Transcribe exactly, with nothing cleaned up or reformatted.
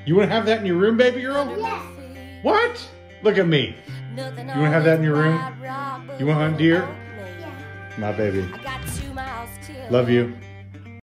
You want to have that in your room, baby girl? Yes. What? Look at me. You want to have that in your room? You want to hunt deer? Yeah. My baby. Love you.